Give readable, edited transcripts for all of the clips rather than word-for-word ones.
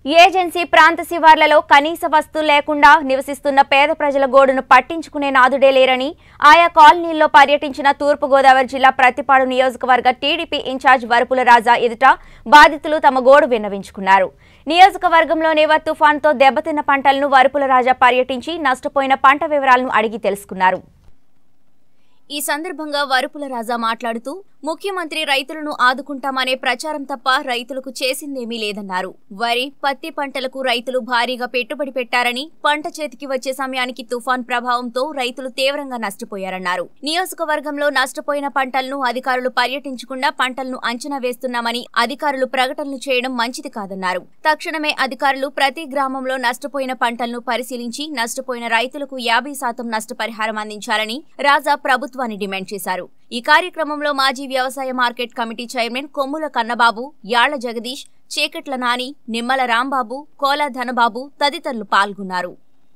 Agency ప్రాంత శివార్లలో కనీస వస్తువు లేకుండా నివసిస్తున్న పేద ప్రజల గోడును పట్టించుకునే నాదుడే లేరని ఆయా కాలనీల్లో పర్యటించిన తూర్పుగోదావరి జిల్లా ప్రతిపాడు నియోజకవర్గ టీడీపీ ఇన్ఛార్జ్ వరపుల రాజా ఎదుట బాధితులు తమ గోడు విన్నవించుకున్నారు. నియోజకవర్గంలోని తుఫాన్తో దెబ్బతిన్న పంటలను వరపుల రాజా పర్యటించి నష్టపోయిన పంట వివరాలను అడిగి తెలుసుకున్నారు. ఈ సందర్భంగా వరపుల రాజా మాట్లాడుతూ ముఖ్యమంత్రి రైతులను ఆదుకుంటామనే ప్రచారం తప్ప రైతులకు చేసిందేమీ లేదన్నారు. వరి, పత్తి పంటలకు రైతులు భారీగా పెట్టుబడి పెట్టారని, పంట చేతికి వచ్చే సమయానికి తుఫాన్ ప్రభావంతో రైతులు తీవ్రంగా నష్టపోయారన్నారు. నియోజకవర్గంలో నష్టపోయిన పంటలను అధికారులు పర్యటించకుండా పంటలను అంచనా వేస్తున్నామని అధికారులు ప్రకటనలు చేయడం మంచిది కాదన్నారు. తక్షణమే అధికారులు ప్రతి గ్రామంలో నష్టపోయిన పంటలను పరిశీలించి నష్టపోయిన రైతులకు 50% నష్టపరిహారం అందించాలని రాజా ప్రభుత్వాన్ని డిమాండ్ చేశారు. ఈ కార్యక్రమంలో మాజీ వ్యవసాయ మార్కెట్ కమిటీ చైర్మన్ కొమ్ముల కన్నబాబు, యాళ్ల జగదీష్, చేకట్ల నాని, నిమ్మల రాంబాబు, కోలా ధనబాబు తదితరులు పాల్గొన్నారు.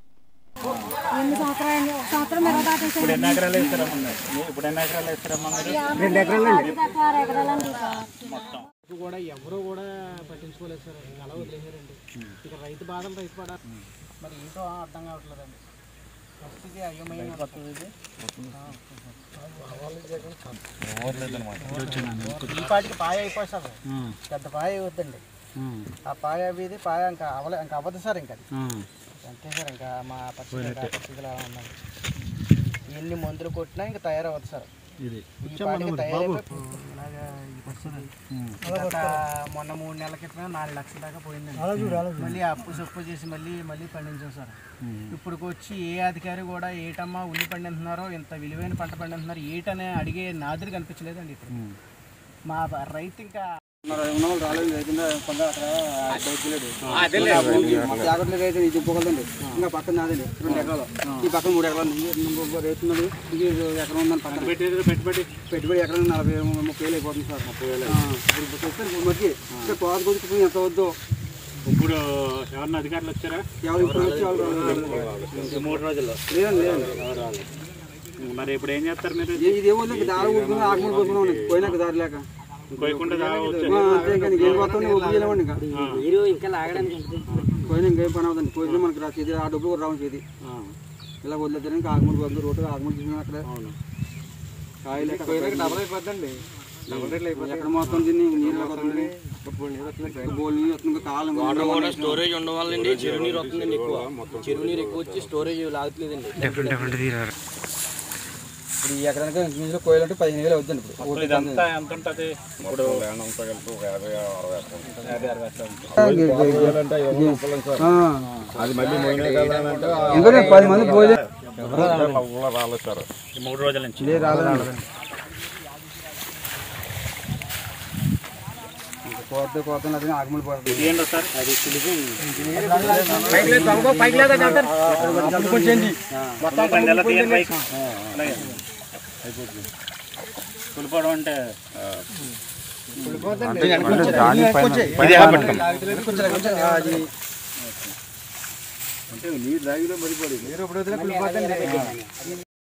ఈ పాటికి పాయ అయిపోతుంది, పెద్ద పాయ అవుతుందండి. ఆ పాయ వీధి పాయ ఇంకా అవ్వదు సార్. ఇంకా అంతే సార్. ఇంకా మా పరిస్థితులు ఉన్నాయి. ఎన్ని మందులు కొట్టినా ఇంకా తయారవుతుంది సార్. మొన్న 3 నెలల క్రితం 4 లక్షల దాకా పోయిందండి. మళ్ళీ అప్పు చేసి మళ్ళీ పండించాం సార్. ఇప్పుడు వచ్చి ఏ అధికారి కూడా ఏటమ్మా ఉల్లి పండిస్తున్నారు, ఇంత విలువైన పంట పండిస్తున్నారు ఏటనే అడిగే నాదురు కనిపించలేదండి. ఇప్పుడు మా రైతు ఇంకా దింపుకోగలండి. ఇంకా పక్కన నాదండి 2 ఎకరాలు, ఈ పక్కన 3 ఎకరాలు రైతున్నది. ఇది ఎకరం ఉందని పక్కన పెట్టుబడి ఎకరం 40-30 అయిపోతుంది సార్. 30,000 మధ్య కోత కొడుకు ఎంత వద్దు. ఇప్పుడు ఎవరన్నా అధికారులు వచ్చారా? ఎవరు 3 రోజుల్లో లేదండి. మరి ఇప్పుడు ఏం చేస్తారు మీరు? ఇదేమో దారి ఊరుకుని ఆకుమూడు పోతున్నాం, పోయినాక దారి లేక ఇంకోకుండా పోయినా ఇంకేం పని అవుతుంది. పోయినా మనకి చేతి ఆ డబ్బులు కూడా రావు చేతి. ఇలా వదిలేద్దాం ఇంకా ఆకుమూడు పోతుంది. రోడ్డు ఆకుమూడు చూసినా అక్కడ కాయలు డబల్ అయిపోద్దండి. ఎక్కడ మొత్తం తిని నీళ్ళు వస్తుంది, బోల్ నీళ్ళు వస్తుంది. కాలం స్టోరేజ్ ఉండడం వల్లండి చెరువు నీరు వస్తుందండి. చెరువు నీరు ఎక్కువ వచ్చి స్టోరేజ్ లాగుతలేదండి. ఇప్పుడు ఈ ఎకరానికి ఇంచుమించులో కోయలు అంటే 15,000 అవుతుంది. ఇప్పుడు ఎంత ఉంటుంది? ఇప్పుడు 10 మంది పోయలేదు. 3 రోజుల నుంచి కోత ఆగమలు పోతుంది. కులిపోవడం అంటే నీరు రాగిలో మరిపోయి నీరు ఇప్పుడు కులిపోతుంది.